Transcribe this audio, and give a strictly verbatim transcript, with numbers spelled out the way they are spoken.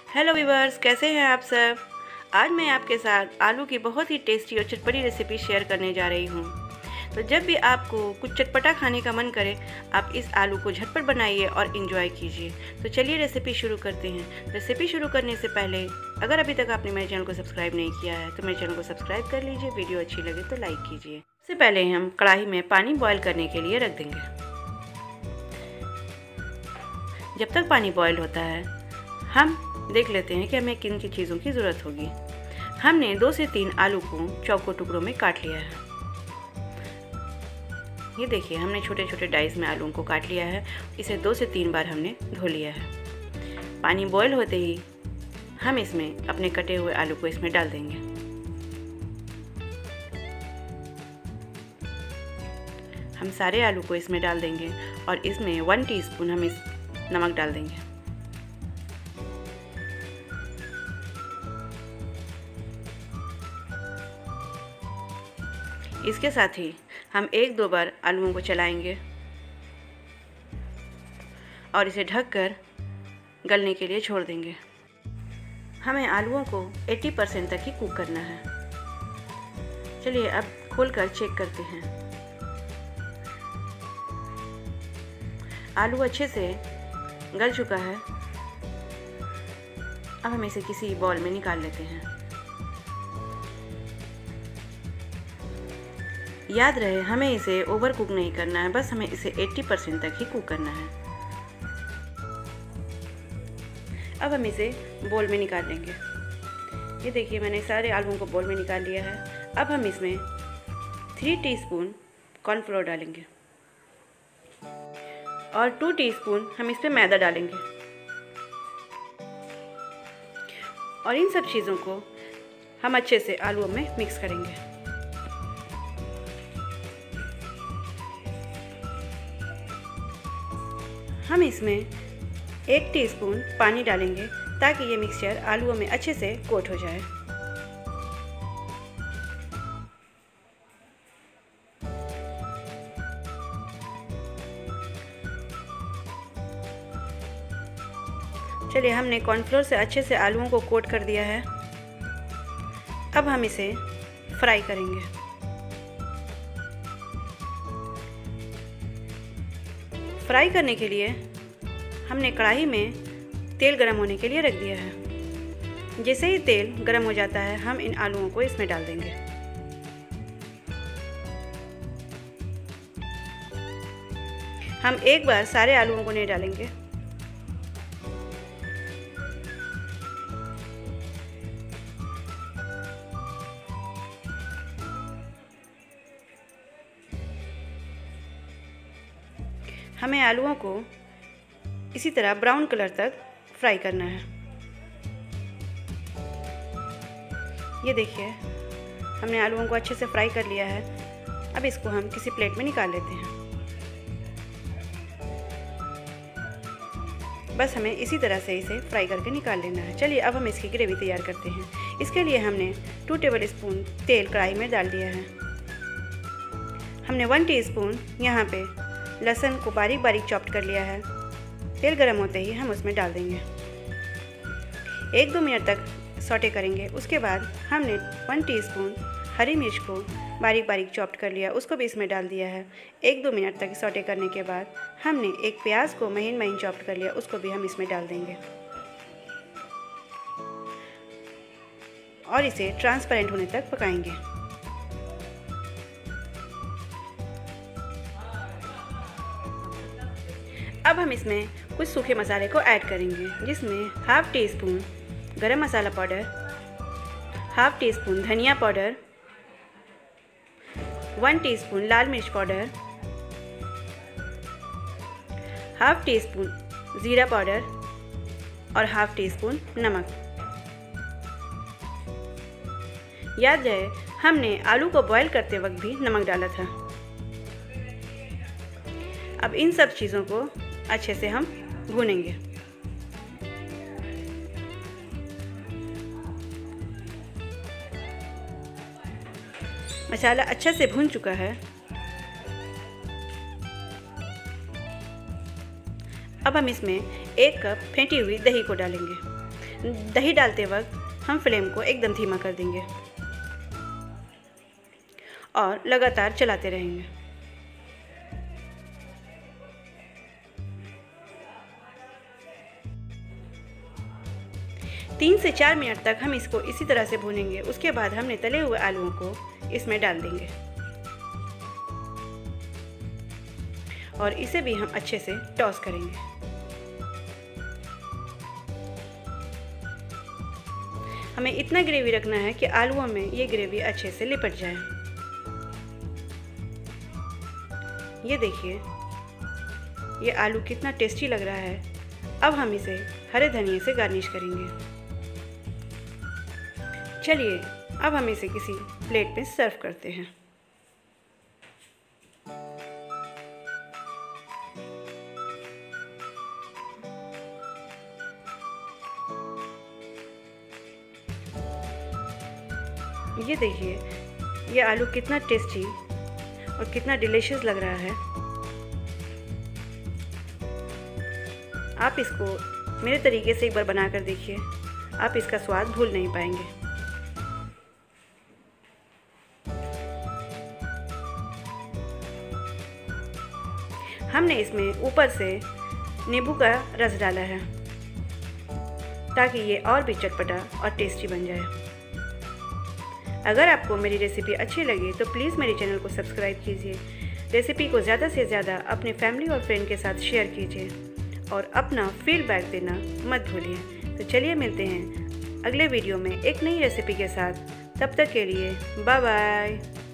Hello viewers, कैसे हैं आप सब। आज मैं आपके साथ आलू की बहुत ही टेस्टी और चटपटी रेसिपी शेयर करने जा रही हूँ। तो जब भी आपको कुछ चटपटा खाने का मन करे, आप इस आलू को झटपट बनाइए और इन्जॉय कीजिए। तो चलिए रेसिपी शुरू करते हैं। रेसिपी शुरू करने से पहले अगर अभी तक आपने मेरे चैनल को सब्सक्राइब नहीं किया है तो मेरे चैनल को सब्सक्राइब कर लीजिए। वीडियो अच्छी लगे तो लाइक कीजिए। इससे पहले हम कढ़ाई में पानी बॉयल करने के लिए रख देंगे। जब तक पानी बॉयल होता है हम देख लेते हैं कि हमें किन किन चीज़ों की ज़रूरत होगी। हमने दो से तीन आलू को चौकोर टुकड़ों में काट लिया है। ये देखिए, हमने छोटे छोटे डाइस में आलू को काट लिया है। इसे दो से तीन बार हमने धो लिया है। पानी बॉयल होते ही हम इसमें अपने कटे हुए आलू को इसमें डाल देंगे। हम सारे आलू को इसमें डाल देंगे और इसमें वन टीस्पून हम इस नमक डाल देंगे। इसके साथ ही हम एक दो बार आलूओं को चलाएंगे और इसे ढककर गलने के लिए छोड़ देंगे। हमें आलूओं को अस्सी परसेंट तक ही कुक करना है। चलिए अब खोलकर चेक करते हैं। आलू अच्छे से गल चुका है। अब हम इसे किसी बॉल में निकाल लेते हैं। याद रहे, हमें इसे ओवर कुक नहीं करना है, बस हमें इसे अस्सी परसेंट तक ही कुक करना है। अब हम इसे बोल में निकाल लेंगे। ये देखिए, मैंने सारे आलूओं को बोल में निकाल लिया है। अब हम इसमें थ्री टीस्पून कॉर्नफ्लोर डालेंगे और टू टीस्पून हम इसमें मैदा डालेंगे और इन सब चीज़ों को हम अच्छे से आलूओं में मिक्स करेंगे। हम इसमें एक टीस्पून पानी डालेंगे ताकि ये मिक्सचर आलूओं में अच्छे से कोट हो जाए। चलिए, हमने कॉर्नफ्लोर से अच्छे से आलूओं को कोट कर दिया है। अब हम इसे फ्राई करेंगे। फ्राई करने के लिए हमने कढ़ाई में तेल गरम होने के लिए रख दिया है। जैसे ही तेल गरम हो जाता है हम इन आलूओं को इसमें डाल देंगे। हम एक बार सारे आलूओं को नहीं डालेंगे। हमें आलूओं को इसी तरह ब्राउन कलर तक फ्राई करना है। ये देखिए, हमने आलूओं को अच्छे से फ्राई कर लिया है। अब इसको हम किसी प्लेट में निकाल लेते हैं। बस हमें इसी तरह से इसे फ्राई करके निकाल लेना है। चलिए अब हम इसकी ग्रेवी तैयार करते हैं। इसके लिए हमने टू टेबल स्पून तेल कढ़ाई में डाल दिया है। हमने वन टीस्पून यहाँ पे लहसुन को बारीक बारीक चॉप्ड कर लिया है। तेल गरम होते ही हम उसमें डाल देंगे। एक दो मिनट तक सौटे करेंगे। उसके बाद हमने वन टीस्पून हरी मिर्च को बारीक बारीक चॉप्ड कर लिया, उसको भी इसमें डाल दिया है। एक दो मिनट तक सौटे करने के बाद हमने एक प्याज को महीन महीन चॉप्ड कर लिया, उसको भी हम इसमें डाल देंगे और इसे ट्रांसपेरेंट होने तक पकाएंगे। अब हम इसमें कुछ सूखे मसाले को ऐड करेंगे, जिसमें half teaspoon garam masala powder, half teaspoon धनिया पाउडर, वन टीस्पून लाल मिर्च पाउडर, हाफ टी स्पून ज़ीरा पाउडर और हाफ टी स्पून नमक। याद रहे, हमने आलू को बॉईल करते वक्त भी नमक डाला था। अब इन सब चीज़ों को अच्छे से हम भूनेंगे। मसाला अच्छे से भून चुका है। अब हम इसमें एक कप फेंटी हुई दही को डालेंगे। दही डालते वक्त हम फ्लेम को एकदम धीमा कर देंगे और लगातार चलाते रहेंगे। तीन से चार मिनट तक हम इसको इसी तरह से भूनेंगे। उसके बाद हमने तले हुए आलूओं को इसमें डाल देंगे और इसे भी हम अच्छे से टॉस करेंगे। हमें इतना ग्रेवी रखना है कि आलूओं में ये ग्रेवी अच्छे से लिपट जाए। ये देखिए, ये आलू कितना टेस्टी लग रहा है। अब हम इसे हरे धनिए से गार्निश करेंगे। चलिए अब हम इसे किसी प्लेट में सर्व करते हैं। ये देखिए, ये आलू कितना टेस्टी और कितना डिलीशियस लग रहा है। आप इसको मेरे तरीके से एक बार बना कर देखिए, आप इसका स्वाद भूल नहीं पाएंगे। हमने इसमें ऊपर से नींबू का रस डाला है ताकि ये और भी चटपटा और टेस्टी बन जाए। अगर आपको मेरी रेसिपी अच्छी लगी तो प्लीज़ मेरे चैनल को सब्सक्राइब कीजिए। रेसिपी को ज़्यादा से ज़्यादा अपने फैमिली और फ्रेंड के साथ शेयर कीजिए और अपना फीडबैक देना मत भूलिए। तो चलिए मिलते हैं अगले वीडियो में एक नई रेसिपी के साथ। तब तक के लिए बाय बाय।